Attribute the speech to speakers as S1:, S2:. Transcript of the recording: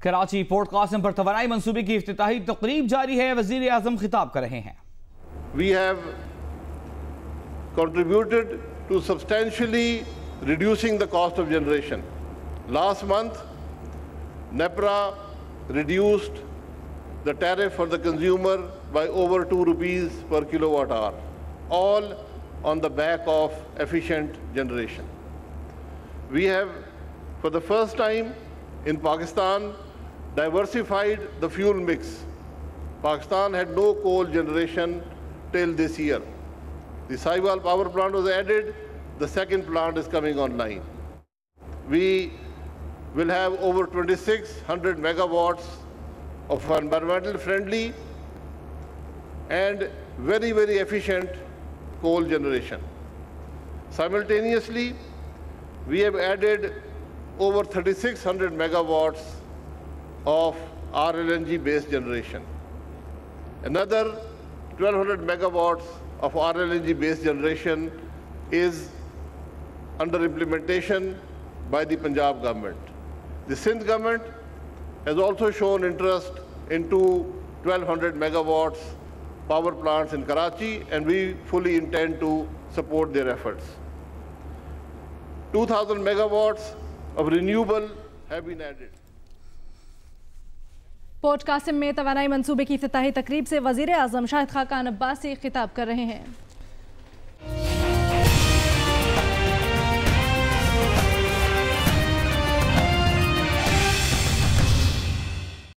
S1: Karachi port Qasim पर तवानाई मंसूबे की इफ्तिताही तकरीब जारी है। वजीर आजम खिताब कर रहे हैं।
S2: We have contributed to substantially reducing the cost of generation. Last month, NEPRA reduced the tariff for the consumer by over 2 rupees per kilowatt hour, all on the back of efficient generation. We have, for the first time in Pakistan, diversified the fuel mix. Pakistan had no coal generation till this year. The Sahiwal power plant was added, the second plant is coming online. We will have over 2,600 megawatts of environmental friendly and very, very efficient coal generation. Simultaneously, we have added over 3,600 megawatts of RLNG based generation. Another 1,200 megawatts of RLNG based generation is under implementation by the Punjab government. The Sindh government has also shown interest into 1,200 megawatts power plants in Karachi, and we fully intend to support their efforts. 2,000 megawatts of renewable have been added.
S3: Port Qasim में तवानाई मंसूबे की इफ्तिताही तकरीब से वजीर आजम शाहिद खाकान अब्बासी खिताब कर रहे हैं।